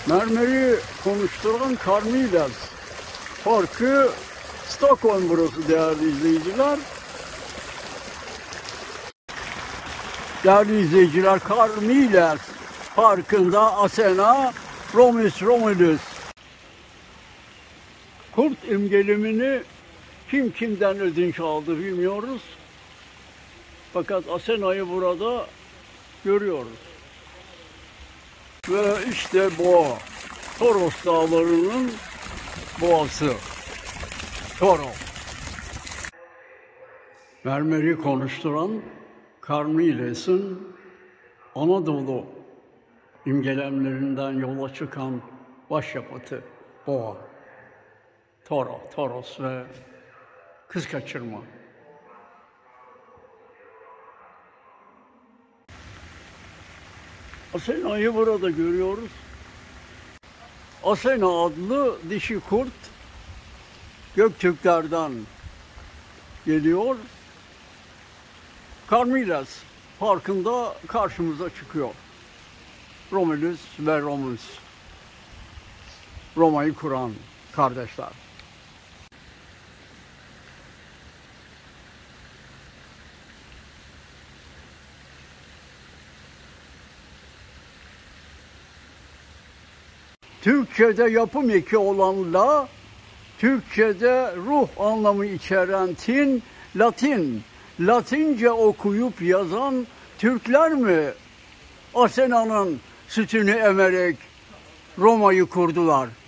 Mermeri konuşturan Carmiles Parkı Stockholm burası değerli izleyiciler. Değerli izleyiciler, Carmiles Parkı'nda Asena Romulus. Kurt imgelemini kim kimden ödünç aldı bilmiyoruz. Fakat Asena'yı burada görüyoruz. Ve işte boğa. Toros dağlarının boğası. Toro. Mermeri konuşturan Carmiles'in Anadolu imgelemlerinden yola çıkan başyapıtı boğa. Toro, Toros ve kız kaçırma. Asena'yı burada görüyoruz. Asena adlı dişi kurt Göktürklerden geliyor. Carmiles Parkı'nda karşımıza çıkıyor. Romulus ve Remus. Roma'yı kuran kardeşler. Türkçe'de yapım eki olan la, Türkçe'de ruh anlamı içeren tin, Latin. Latince okuyup yazan Türkler mi Asena'nın sütünü emerek Roma'yı kurdular?